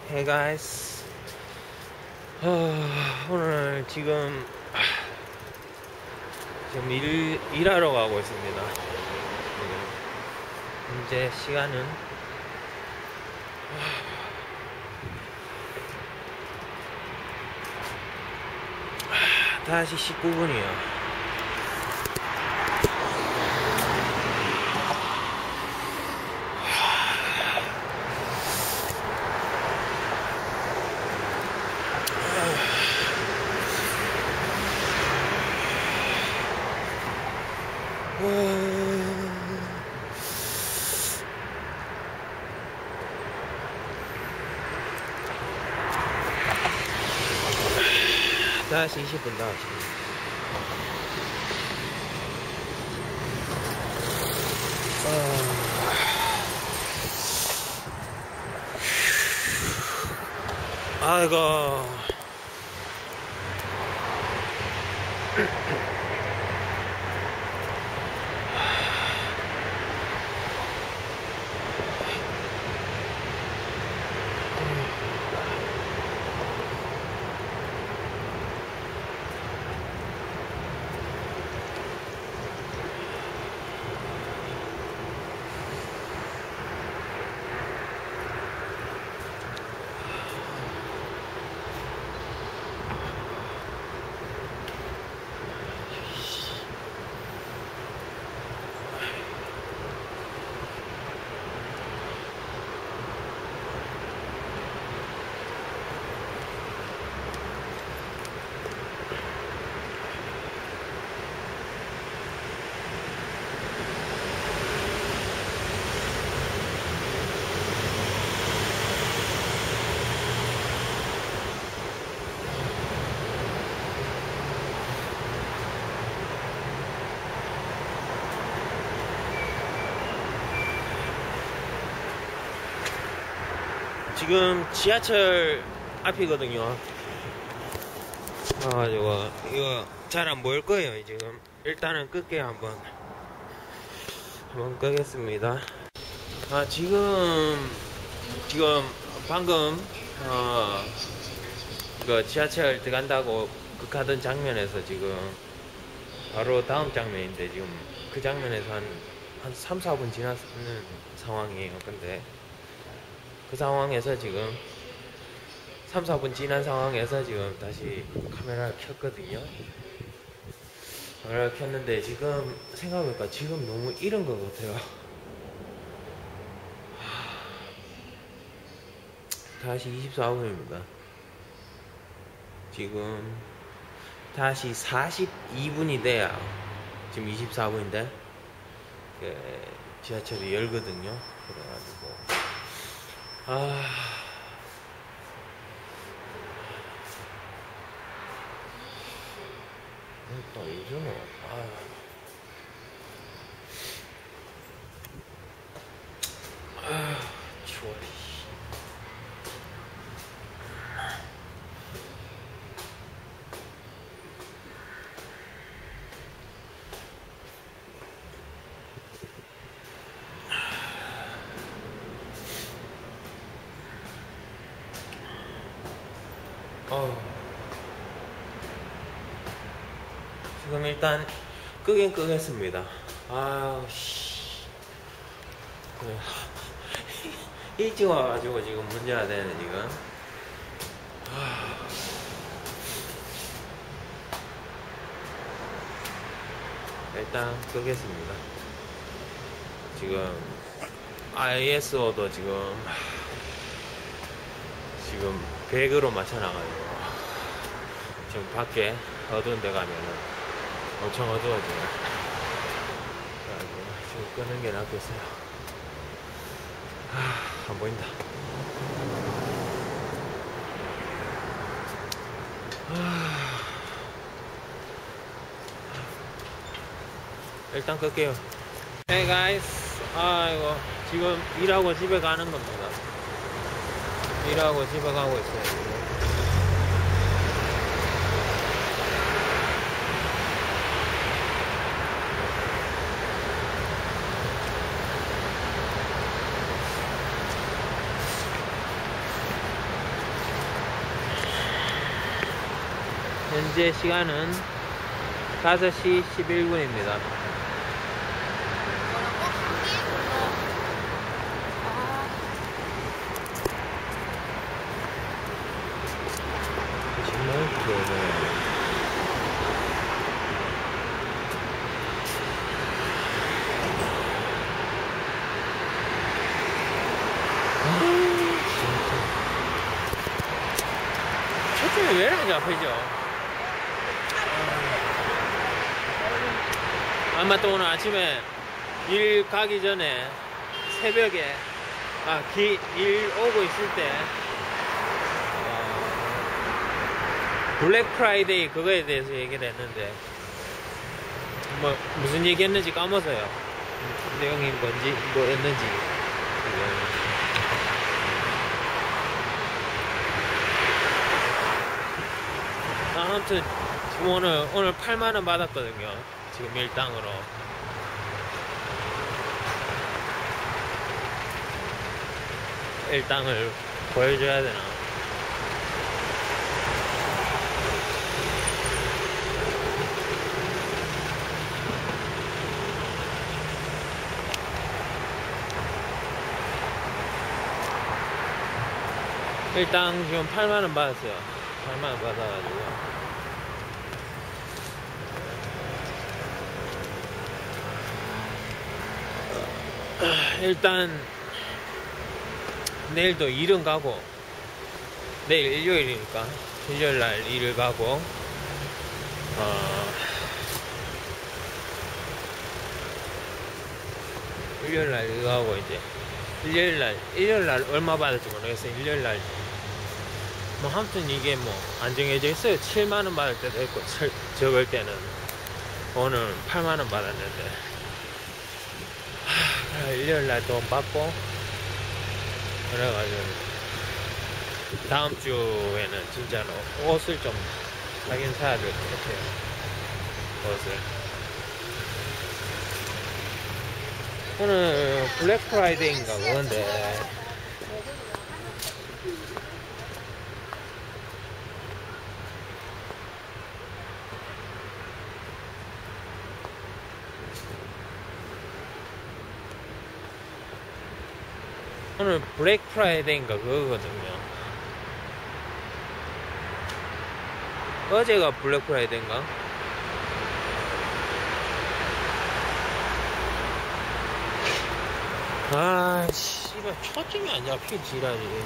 Hey guys, 오늘 지금 일하러 가고 있습니다. 현재 시간은 5시 19분이요. 다시 20분 나왔습니다. 아이고. 지금 지하철 앞이거든요. 이거 잘 안 보일 거예요. 지금 일단은 끌게요. 한번 끄겠습니다. 지금 방금 그 지하철 들어간다고 극하던 장면에서 지금 바로 다음 장면인데, 지금 그 장면에서 한 3, 4분 지났는 상황이에요. 근데 그 상황에서 지금 3, 4분 지난 상황에서 지금 다시 카메라를 켰거든요. 카메라를 켰는데 지금 생각해보니까 지금 너무 이른 것 같아요. 다시 24분입니다. 지금 다시 42분이 돼야 지금 24분인데 지하철이 열거든요. 그래가지고 또 요즘은 추워. 지금 일단 끄긴 끄겠습니다. 일찍 와가지고 지금 문제가 되네 지금. 일단 끄겠습니다. 지금 ISO도 지금 100으로 맞춰놔가지고 지금 밖에 어두운 데 가면은 엄청 어두워져요. 지금 끄는 게 낫겠어요. 안 보인다. 일단 끌게요. Hey guys, 이거 지금 일하고 집에 가는 겁니다. 일하고 집에 가고 있어요 지금. 현재 시간은 5시 11분입니다. 초점이 왜 이렇게 잡히죠? 아마 또 오늘 아침에 일 가기 전에 새벽에 일 오고 있을 때 블랙 프라이데이 그거에 대해서 얘기를 했는데 뭐 무슨 얘기 했는지 까먹어요. 내용이 뭔지 뭐였는지. 아무튼 지금 오늘 8만원 받았거든요. 지금 일당으로. 일당을 보여줘야 되나? 일당 지금 8만원 받았어요. 8만원 받아가지고. 일단 내일도 일은 가고, 내일 일요일이니까 일요일날 일을 가고, 일요일날 일 가고, 이제 일요일날 얼마 받을지 모르겠어요. 일요일날 뭐 아무튼 이게 뭐 안 정해져 있어요. 7만원 받을 때도 있고 적을 때는 오늘 8만원 받았는데 일요일날 돈 받고 그래가지고 다음 주에는 진짜로 옷을 좀 사긴 사야 될 것 같아요. 옷을. 오늘 블랙 프라이데이인가 그건데 오늘 블랙 프라이데이인가 그거거든요. 어제가 블랙 프라이데이인가? 아, 씨발, 초점이 안 잡혀, 지랄이.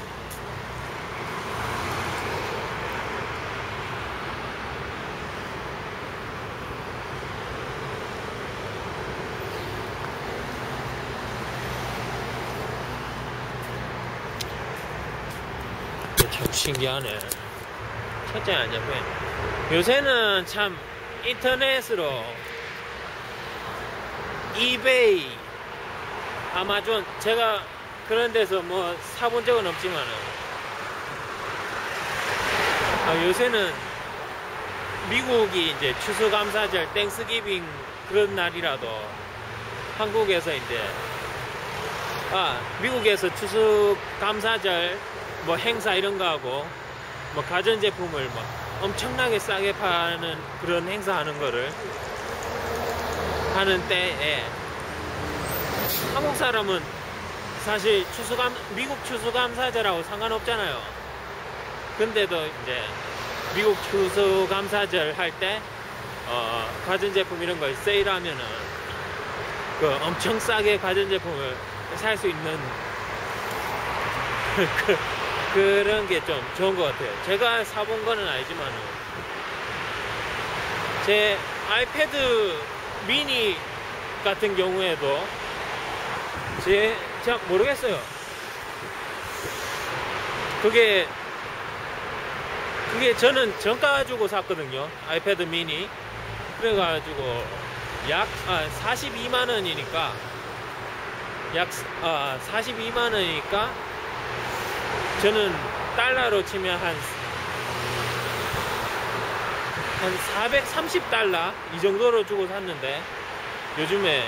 참 신기하네. 초점이 안 잡혀. 요새는 참 인터넷으로 이베이, 아마존, 제가 그런 데서 뭐 사본 적은 없지만은 요새는 미국이 이제 추수감사절 땡스기빙 그런 날이라도 한국에서 이제 미국에서 추수감사절 뭐 행사 이런 거 하고 뭐 가전제품을 막 엄청나게 싸게 파는 그런 행사 하는 거를 하는 때에 한국 사람은 사실 미국 추수감사절하고 상관없잖아요. 근데도 이제 미국 추수감사절 할 때 가전제품 이런 걸 세일하면은 그 엄청 싸게 가전제품을 살 수 있는 그런 게 좀 좋은 것 같아요. 제가 사본 거는 아니지만은 제 아이패드 미니 같은 경우에도 제가 모르겠어요. 그게 저는 정가 주고 샀거든요. 아이패드 미니. 그래가지고 약 42만원이니까 약 42만원이니까 저는 달러로 치면 한 430달러 이 정도로 주고 샀는데 요즘에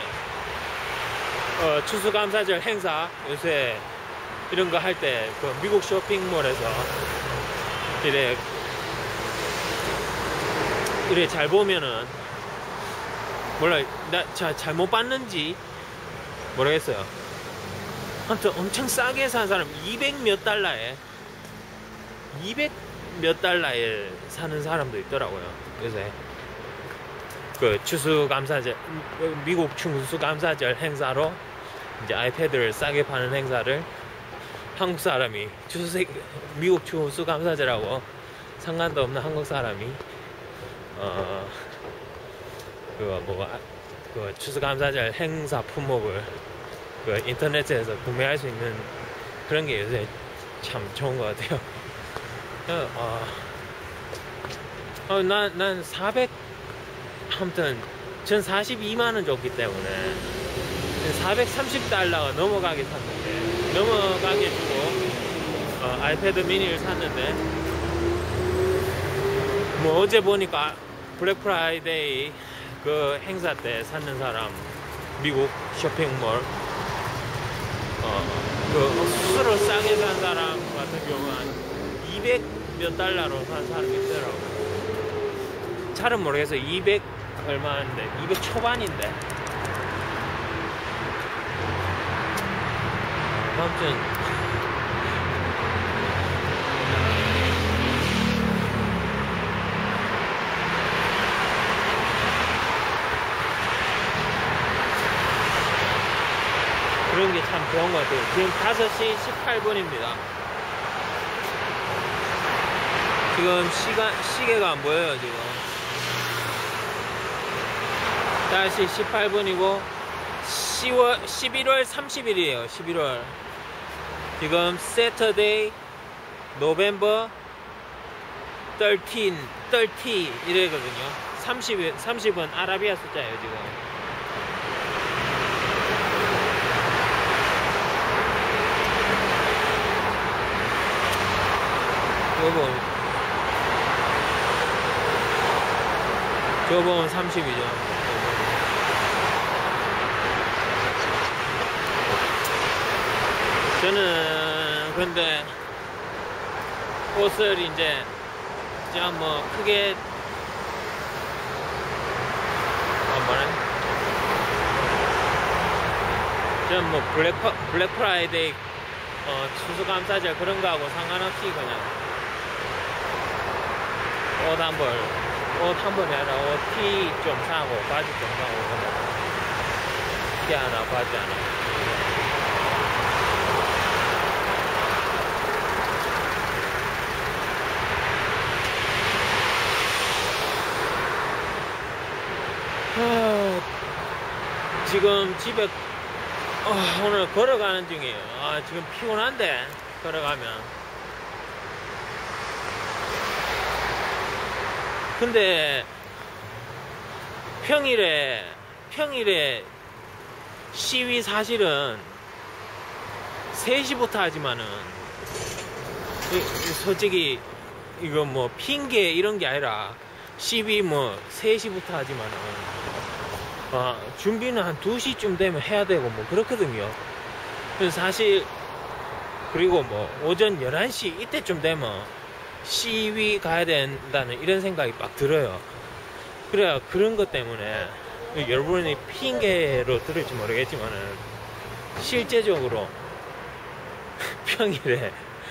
추수감사절 행사 요새 이런 거 할 때 그 미국 쇼핑몰에서 이래 이래 잘 보면은 몰라 나 잘못 봤는지 모르겠어요. 아무튼 엄청 싸게 산 사람 200 몇 달러에 200 몇 달러에 사는 사람도 있더라고요. 요새 그 추수감사절 미국 추수감사절 행사로 이제 아이패드를 싸게 파는 행사를 한국 사람이 미국 추수감사절하고 상관도 없는 한국 사람이 그 추수감사절 행사 품목을 그 인터넷에서 구매할 수 있는 그런 게 요새 참 좋은 것 같아요. 난 400, 아무튼 전 42만원 줬기 때문에 430달러가 넘어가게 샀는데, 넘어가게 주고 아이패드 미니를 샀는데, 뭐 어제 보니까 블랙 프라이데이 그 행사 때 샀는 사람, 미국 쇼핑몰 그 수수료 싸게 산 사람 같은 경우는 200 몇 달러로 산 사람이 있더라고요. 잘은 모르겠어요. 200 얼마인데, 200 초반인데. 아무튼 그런 게 참 좋은 것 같아요. 지금 5시 18분입니다. 지금 시계가 안 보여요, 지금. 5시 18분이고, 11월 30일이에요, 11월. 지금, Saturday, November 13, 이래거든요. 30은 아라비아 숫자예요, 지금. 저거 보면 30이죠. 저는 근데 옷을 이제 뭐 크게 저는 뭐 블랙 프라이데이 추수감사절 그런 거하고 상관없이 그냥 옷 한 번이 아니라 티 좀 사고 바지 좀 사고 티 하나 바지 하나. 지금 집에 오늘 걸어가는 중이에요. 지금 피곤한데 걸어가면. 근데 평일에 시위 사실은 3시부터 하지만은 솔직히 이거 뭐 핑계 이런 게 아니라 시위 뭐 3시부터 하지만은 준비는 한 2시쯤 되면 해야 되고 뭐 그렇거든요. 그래서 사실 그리고 뭐 오전 11시 이때쯤 되면 시위 가야 된다는 이런 생각이 막 들어요. 그래야 그런 것 때문에 여러분이 핑계로 들을지 모르겠지만은 실제적으로 평일에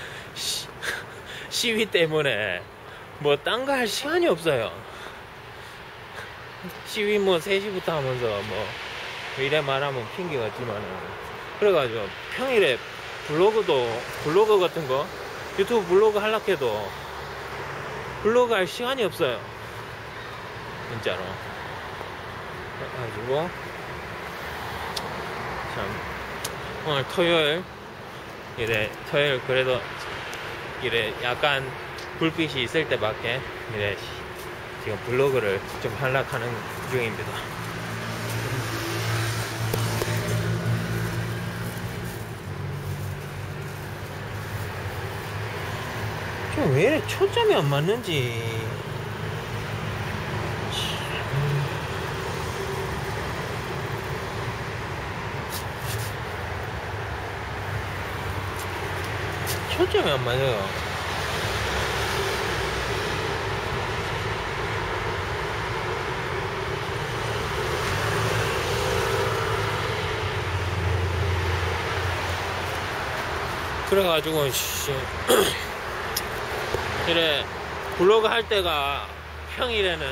시위 때문에 뭐 딴 거 할 시간이 없어요. 시위 뭐 3시부터 하면서 뭐 이래 말하면 핑계 같지만은 그래가지고 평일에 블로그 같은 거 유튜브 블로그 하려고 해도 블로그 할 시간이 없어요. 진짜로. 그래가지고 참 오늘 토요일 그래도 이래 약간 불빛이 있을 때밖에 이래 지금 블로그를 좀 하려고 하는 중입니다. 왜 이래 초점이 안 맞는지. 초점이 안 맞아요. 그래가지고 이래 블로그 할 때가 평일에는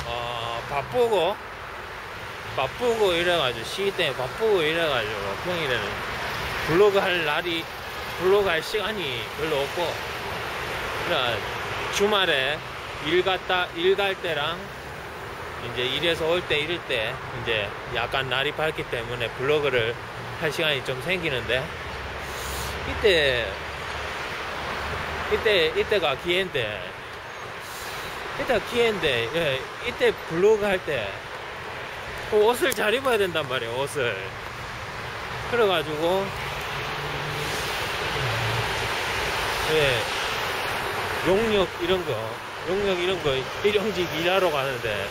바쁘고 이래가지고 시기 때문에 바쁘고 이래가지고 평일에는 블로그 할 시간이 별로 없고, 그래 주말에 일 갈 때랑 이제 일에서 올 때 이럴 때 이제 약간 날이 밝기 때문에 블로그를 할 시간이 좀 생기는데, 이때가 기회인데, 예, 이때 블로그 할 때 옷을 잘 입어야 된단 말이에요. 옷을. 그래가지고 예, 용역 이런 거 일용직 일하러 가는데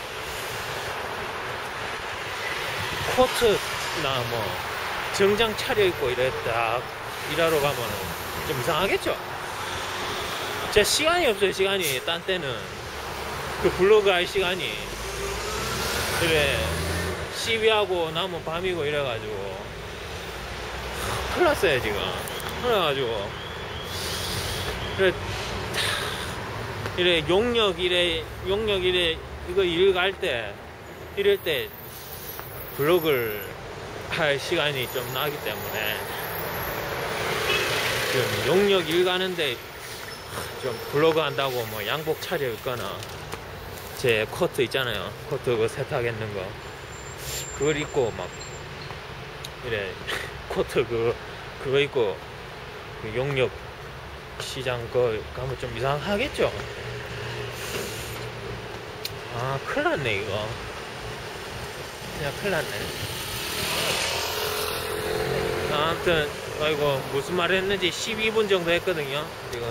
코트나 뭐 정장 차려입고 이랬다 일하러 가면은 좀 이상하겠죠. 제 시간이 없어요. 시간이 딴 때는 그 블로그 할 시간이 그래 시위하고 나면 밤이고 이래가지고 큰일 났어요 지금. 그래가지고 그래 이래 용역 이래 이거 일 갈 때 이럴 때 블로그를 할 시간이 좀 나기 때문에 지금 용역 일 가는데 좀 블로그 한다고 뭐 양복 차려입거나 제 코트 있잖아요. 코트 그 세탁했는 거 그걸 입고 막 이래 코트 그거 입고 그 용역 시장 거 가면 좀 이상하겠죠. 아 큰일 났네 이거. 그냥 큰일 났네. 아무튼 아이고 무슨 말 했는지 12분 정도 했거든요 지금.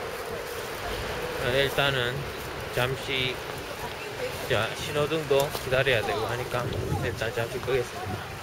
일단은 잠시 자 신호등도 기다려야 되고 하니까 일단 잠시 끄겠습니다.